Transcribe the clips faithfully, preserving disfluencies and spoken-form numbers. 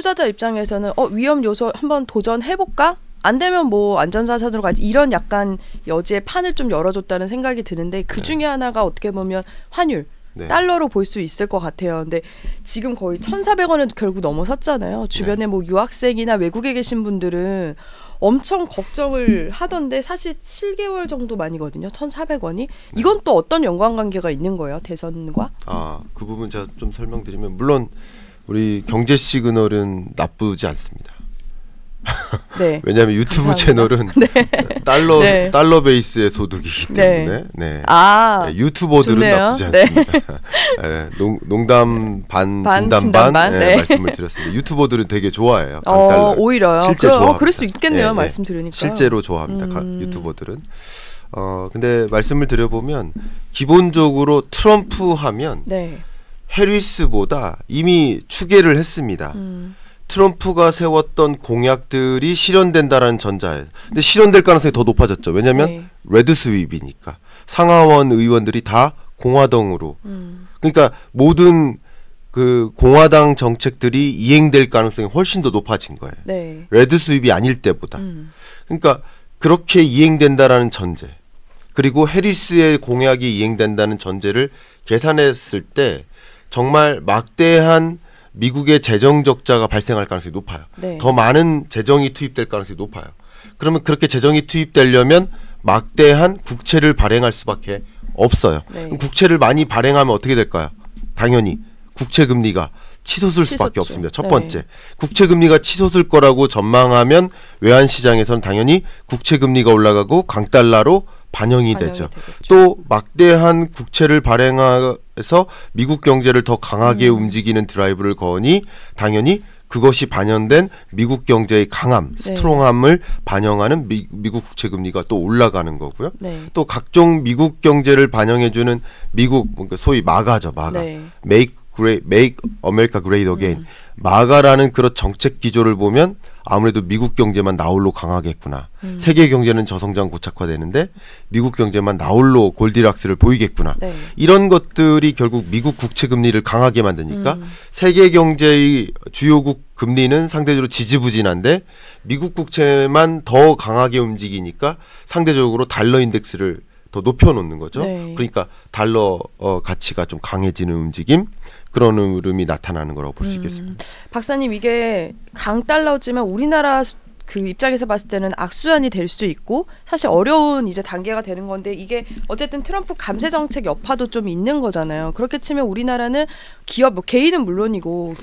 투자자 입장에서는 어 위험 요소 한번 도전해볼까? 안 되면 뭐 안전자산으로 가지 이런 약간 여지의 판을 좀 열어줬다는 생각이 드는데 그 중에 네. 하나가 어떻게 보면 환율. 네. 달러로 볼 수 있을 것 같아요. 근데 지금 거의 천사백 원은 결국 넘어섰잖아요. 주변에 네. 뭐 유학생이나 외국에 계신 분들은 엄청 걱정을 하던데 사실 칠 개월 정도 만이거든요. 천사백 원이. 네. 이건 또 어떤 연관관계가 있는 거예요? 대선과? 아, 그 부분 제가 좀 설명드리면 물론 우리 경제 시그널은 나쁘지 않습니다. 네. 왜냐하면 유튜브 감사합니다. 채널은 네. 달러 네. 달러 베이스의 소득이기 때문에 네. 네. 아, 네. 유튜버들은 좋네요. 나쁘지 않습니다. 네. 네. 농, 농담 반, 반 진담, 진담 반, 반? 네. 네. 말씀을 드렸습니다. 유튜버들은 되게 좋아해요. 강달러. 어, 오히려요. 실제 그, 좋아합니다. 어, 그럴 수 있겠네요. 네. 말씀 들으니까. 실제로 좋아합니다. 음. 유튜버들은. 어, 근데 말씀을 드려보면 기본적으로 트럼프 하면 네. 해리스보다 이미 추계를 했습니다. 음. 트럼프가 세웠던 공약들이 실현된다라는 전자에. 근데 실현될 가능성이 더 높아졌죠. 왜냐하면 네. 레드 스윕이니까 상하원 의원들이 다 공화당으로. 음. 그러니까 모든 그 공화당 정책들이 이행될 가능성이 훨씬 더 높아진 거예요. 네. 레드 스윕이 아닐 때보다. 음. 그러니까 그렇게 이행된다라는 전제. 그리고 해리스의 공약이 이행된다는 전제를 계산했을 때 정말 막대한 미국의 재정 적자가 발생할 가능성이 높아요. 네. 더 많은 재정이 투입될 가능성이 높아요. 그러면 그렇게 재정이 투입되려면 막대한 국채를 발행할 수밖에 없어요. 네. 그럼 국채를 많이 발행하면 어떻게 될까요? 당연히 국채 금리가 치솟을 수밖에 없습니다. 첫 번째, 네. 국채 금리가 치솟을 거라고 전망하면 외환 시장에서는 당연히 국채 금리가 올라가고 강달러로 반영이, 반영이 되죠. 되겠죠. 또 막대한 국채를 발행해서 미국 경제를 더 강하게 음. 움직이는 드라이브를 거니 당연히 그것이 반영된 미국 경제의 강함, 네. 스트롱함을 반영하는 미, 미국 국채 금리가 또 올라가는 거고요. 네. 또 각종 미국 경제를 반영해주는 미국 소위 마가죠, 마가. 네. Make Great, Make America Great Again. 음. 마가라는 그런 정책 기조를 보면 아무래도 미국 경제만 나홀로 강하겠구나. 음. 세계 경제는 저성장 고착화되는데 미국 경제만 나홀로 골디락스를 보이겠구나. 네. 이런 것들이 결국 미국 국채 금리를 강하게 만드니까 음. 세계 경제의 주요국 금리는 상대적으로 지지부진한데 미국 국채만 더 강하게 움직이니까 상대적으로 달러 인덱스를 더 높여놓는 거죠. 네. 그러니까 달러 어, 가치가 좀 강해지는 움직임. 그런 흐름이 나타나는 거라고 볼 수 음, 있겠습니다. 박사님, 이게 강달러지만 우리나라 그 입장에서 봤을 때는 악순환이 될 수 있고 사실 어려운 이제 단계가 되는 건데 이게 어쨌든 트럼프 감세 정책 여파도 좀 있는 거잖아요. 그렇게 치면 우리나라는 기업, 뭐 개인은 물론이고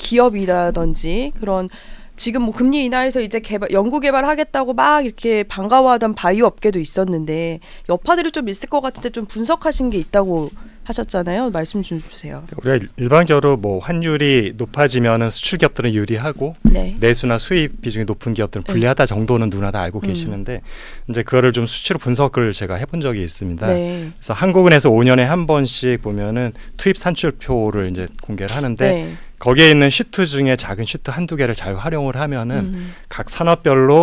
기업이라든지 그런 지금 뭐 금리 인하에서 이제 개발, 연구 개발하겠다고 막 이렇게 반가워하던 바이오 업계도 있었는데 여파들이 좀 있을 것 같은데 좀 분석하신 게 있다고 하셨잖아요. 말씀 좀 주세요. 우리가 일반적으로 뭐 환율이 높아지면은 수출 기업들은 유리하고 네. 내수나 수입 비중이 높은 기업들은 불리하다 정도는 누구나 다 알고 음. 계시는데 이제 그거를 좀 수치로 분석을 제가 해본 적이 있습니다. 네. 그래서 한국은행에서 오 년에 한 번씩 보면은 투입 산출표를 이제 공개를 하는데 네. 거기에 있는 시트 중에 작은 시트 한두 개를 잘 활용을 하면은 음. 각 산업별로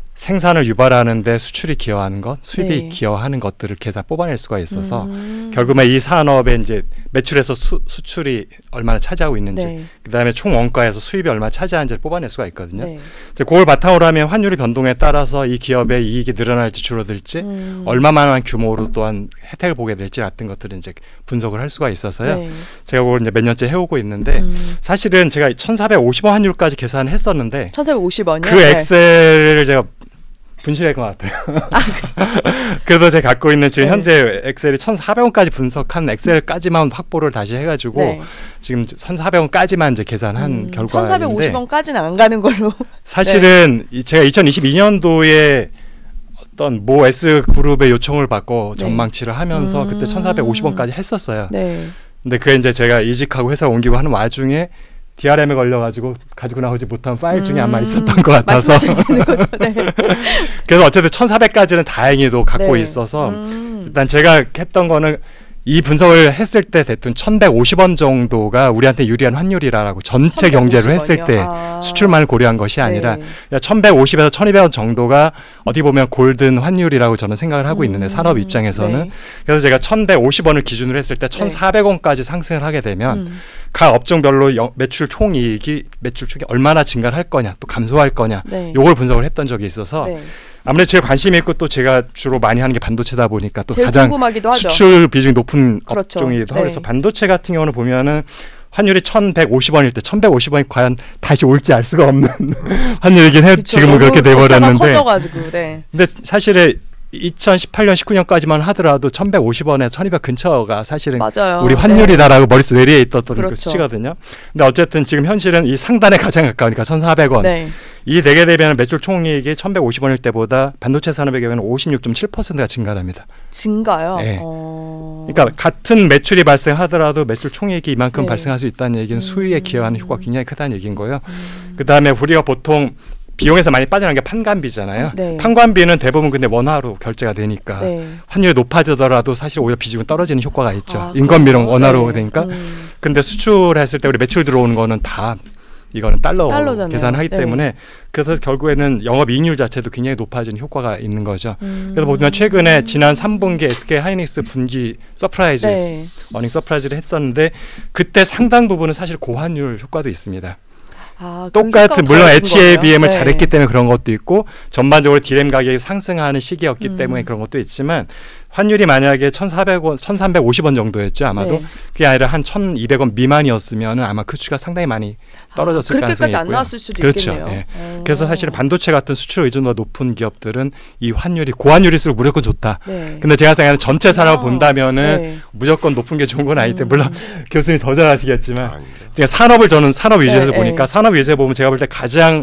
생산을 유발하는 데 수출이 기여하는 것, 수입이 네. 기여하는 것들을 계산 뽑아낼 수가 있어서 음. 결국은 이 산업의 이제 매출에서 수, 수출이 얼마나 차지하고 있는지 네. 그다음에 총 원가에서 수입이 얼마나 차지하는지를 뽑아낼 수가 있거든요. 네. 이제 그걸 바탕으로 하면 환율의 변동에 따라서 이 기업의 이익이 늘어날지 줄어들지 음. 얼마만한 규모로 또한 혜택을 보게 될지 같은 것들을 이제 분석을 할 수가 있어서요. 네. 제가 그걸 이제 몇 년째 해오고 있는데 음. 사실은 제가 천사백오십 원 환율까지 계산을 했었는데 천사백오십 원이요? 그 엑셀을 제가 분실할 것 같아요. 그래도 제가 갖고 있는 지금 네. 현재 엑셀이 천사백 원까지 분석한 엑셀까지만 확보를 다시 해가지고 네. 지금 천사백 원까지만 이제 계산한 음, 결과인데 천사백오십 원까지는 안 가는 걸로. 사실은 네. 제가 이천이십이 년도에 어떤 모 S 그룹의 요청을 받고 네. 전망치를 하면서 음. 그때 천사백오십 원까지 했었어요. 네. 근데 그게 이제 제가 이직하고 회사 옮기고 하는 와중에 디알엠에 걸려가지고 가지고 나오지 못한 파일 중에 음, 아마 있었던 것 같아서 거죠. 네. 그래서 어쨌든 천사백까지는 다행히도 갖고 네. 있어서 음. 일단 제가 했던 거는 이 분석을 했을 때 대충 천백오십 원 정도가 우리한테 유리한 환율이라고 전체 경제로 했을 때 아. 수출만을 고려한 것이 아니라 네. 천백오십에서 천이백 원 정도가 어떻게 보면 골든 환율이라고 저는 생각을 하고 음. 있는데 산업 입장에서는 네. 그래서 제가 천백오십 원을 기준으로 했을 때 천사백 원까지 상승을 하게 되면 음. 각 업종별로 영, 매출 총이익이 매출 총이 얼마나 증가를 할 거냐 또 감소할 거냐 네. 요걸 분석을 했던 적이 있어서 네. 아무래도 제가 관심이 있고 또 제가 주로 많이 하는 게 반도체다 보니까 또 가장 수출 비중이 높은 그렇죠. 업종이기도 하고 네. 그래서 반도체 같은 경우는 보면은 환율이 천백오십 원일 때 천백오십 원이 과연 다시 올지 알 수가 없는 환율이긴 해요. 지금은 그렇게 돼버렸는데 커져가지고, 네. 근데 사실은 이천십팔 년, 십구 년까지만 하더라도 천백오십 원에 천이백 근처가 사실은 맞아요. 우리 환율이다라고 네. 머릿속 내리에 있던 그렇죠. 그 수치거든요. 근데 어쨌든 지금 현실은 이 상단에 가장 가까우니까 천사백 원. 네. 이 네개 대비하는 매출 총이익이 천백오십 원일 때보다 반도체 산업의 경우에는 오십육 점 칠 퍼센트가 증가합니다. 증가요? 네. 어... 그러니까 같은 매출이 발생하더라도 매출 총이익이 이만큼 네. 발생할 수 있다는 얘기는 음... 수익에 기여하는 효과가 굉장히 크다는 얘기인 거예요. 음... 그다음에 우리가 보통 비용에서 많이 빠져나간 게 판관비잖아요. 네. 판관비는 대부분 근데 원화로 결제가 되니까 네. 환율이 높아지더라도 사실 오히려 비중은 떨어지는 효과가 있죠. 아, 인건비는 원화로 네. 되니까. 음. 근데 수출했을 때 우리 매출 들어오는 거는 다 이거는 달러 달러잖아요. 계산하기 네. 때문에 그래서 결국에는 영업이익률 자체도 굉장히 높아지는 효과가 있는 거죠. 음. 그래서 보면 최근에 지난 삼 분기 에스케이 하이닉스 분기 서프라이즈 네. 어닝 서프라이즈를 했었는데 그때 상당 부분은 사실 고환율 효과도 있습니다. 아, 똑같은 물론 에이치에이비엠을 네. 잘했기 때문에 그런 것도 있고 전반적으로 디램 가격이 상승하는 시기였기 음. 때문에 그런 것도 있지만 환율이 만약에 천사백 원, 천삼백오십 원 정도였죠 아마도 네. 그게 아니라 한 천이백 원 미만이었으면 아마 그 수치가 상당히 많이 떨어졌을 아, 가능성이 있고요. 그렇게까지 안 나왔을 수도 그렇죠. 있겠네요. 예. 그래서 사실은 반도체 같은 수출 의존도가 높은 기업들은 이 환율이 고환율일수록 무조건 좋다. 네. 근데 제가 생각하는 전체 산업을 본다면은 네. 무조건 높은 게 좋은 건 아니기 때문에 음. 물론 교수님 더 잘 아시겠지만 그러니까 산업을 저는 산업 위주에서 네, 보니까 네. 산업 위주에 보면 제가 볼 때 가장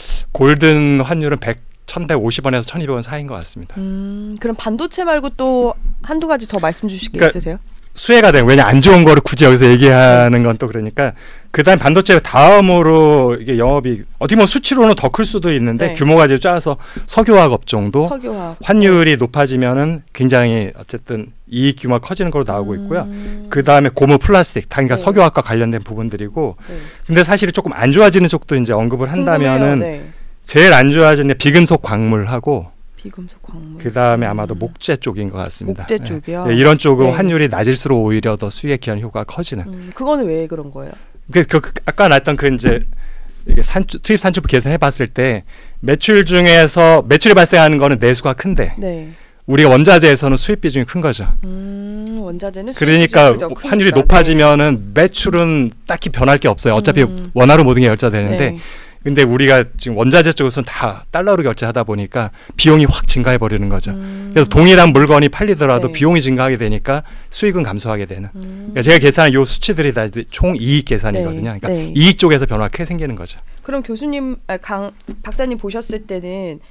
골든 환율은 백 천백오십 원에서 천이백 원 사이인 것 같습니다. 음, 그럼 반도체 말고 또 한두 가지 더 말씀 주실 게 그러니까 있으세요? 수혜가 되는 왜냐 안 좋은 거를 굳이 여기서 얘기하는 건 또 그러니까 그다음 반도체 다음으로 이게 영업이 어떻게 보면 수치로는 더 클 수도 있는데 네. 규모가 이제 작아서 석유화학 업종도 석유화학. 환율이 네. 높아지면은 굉장히 어쨌든 이익 규모가 커지는 걸로 나오고 있고요. 음. 그다음에 고무 플라스틱, 그러니까 네. 석유화학과 관련된 부분들이고 네. 근데 사실 조금 안 좋아지는 쪽도 이제 언급을 한다면은 네. 제일 안 좋아지는 비금속 광물하고 비금속 광물. 그다음에 아마도 목재 쪽인 것 같습니다. 목재 쪽이요? 네. 네, 이런 쪽은 네. 환율이 낮을수록 오히려 더 수익에 기여하는 효과가 커지는. 음, 그거는 왜 그런 거예요? 그, 그, 그 아까 나왔던 그 이제 이게 산출, 투입 산출부 계산해봤을 때 매출 중에서 매출이 발생하는 거는 내수가 큰데 네. 우리가 원자재에서는 수입 비중이 큰 거죠. 음, 원자재는 수입 그러니까 비중이 그죠, 환율이 높아지면은 네. 매출은 딱히 변할 게 없어요. 어차피 음. 원화로 모든 게 결제되는데. 네. 근데 우리가 지금 원자재 쪽에서는 다 달러로 결제하다 보니까 비용이 확 증가해 버리는 거죠. 음. 그래서 동일한 물건이 팔리더라도 네. 비용이 증가하게 되니까 수익은 감소하게 되는. 음. 그러니까 제가 계산한 이 수치들이 다 총 이익 계산이거든요. 네. 그러니까 네. 이익 쪽에서 변화가 크게 생기는 거죠. 그럼 교수님, 강 박사님 보셨을 때는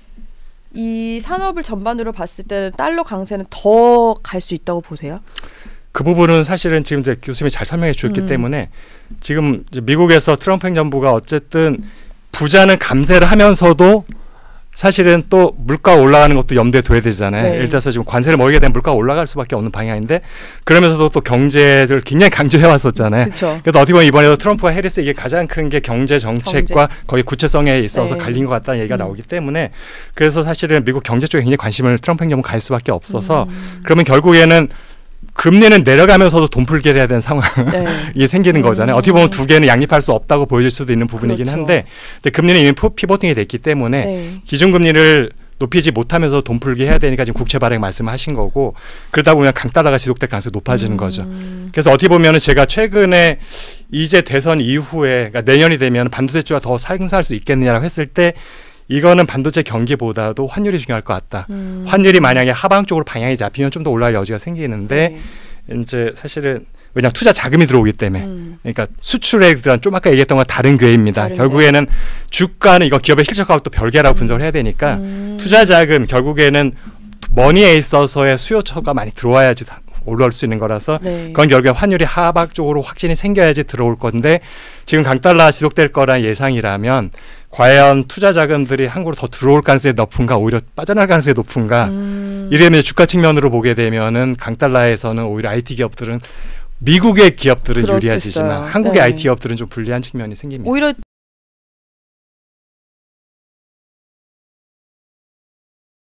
이 산업을 전반으로 봤을 때는 달러 강세는 더 갈 수 있다고 보세요? 그 부분은 사실은 지금 이제 교수님이 잘 설명해 주셨기 음. 때문에 지금 이제 미국에서 트럼프 행정부가 어쨌든 부자는 감세를 하면서도 사실은 또 물가 올라가는 것도 염두에 둬야 되잖아요. 네. 예를 들어서 지금 관세를 먹이게 되면 물가가 올라갈 수밖에 없는 방향인데 그러면서도 또 경제를 굉장히 강조해 왔었잖아요. 그쵸. 그래서 어떻게 보면 이번에도 트럼프와 해리스 이게 가장 큰 게 경제 정책과 경제. 거의 구체성에 있어서 네. 갈린 것 같다는 얘기가 음. 나오기 때문에 그래서 사실은 미국 경제 쪽에 굉장히 관심을 트럼프 행정부가 갈 수밖에 없어서 음. 그러면 결국에는 금리는 내려가면서도 돈 풀기를 해야 되는 상황이 네. 생기는 거잖아요. 음. 어떻게 보면 두 개는 양립할 수 없다고 보여질 수도 있는 부분이긴 그렇죠. 한데 이제 금리는 이미 피보팅이 됐기 때문에 네. 기준금리를 높이지 못하면서 돈 풀기 해야 되니까 지금 국채 발행 말씀하신 거고 그러다 보면 강달러가 지속될 가능성이 높아지는 음. 거죠. 그래서 어떻게 보면 제가 최근에 이제 대선 이후에 그러니까 내년이 되면 반도체 쪽이 더 상승할 수 있겠느냐라고 했을 때 이거는 반도체 경기보다도 환율이 중요할 것 같다. 음. 환율이 만약에 하방 쪽으로 방향이 잡히면 좀 더 올라갈 여지가 생기는데 네. 이제 사실은 왜냐하면 투자 자금이 들어오기 때문에 음. 그러니까 수출에 대한 좀 아까 얘기했던 건 다른 궤입니다. 다른 결국에는 궤. 주가는 이거 기업의 실적하고 또 별개라고 음. 분석을 해야 되니까 음. 투자 자금 결국에는 머니에 있어서의 수요처가 많이 들어와야지 올라올 수 있는 거라서 네. 그건 결국에 환율이 하락 쪽으로 확진이 생겨야지 들어올 건데 지금 강달러가 지속될 거란 예상이라면 과연 투자 자금들이 한국으로 더 들어올 가능성이 높은가 오히려 빠져나갈 가능성이 높은가 음. 이러면 주가 측면으로 보게 되면은 강달러에서는 오히려 아이티 기업들은 미국의 기업들은 그렇겠어요. 유리하지만 한국의 네. 아이티 기업들은 좀 불리한 측면이 생깁니다. 오히려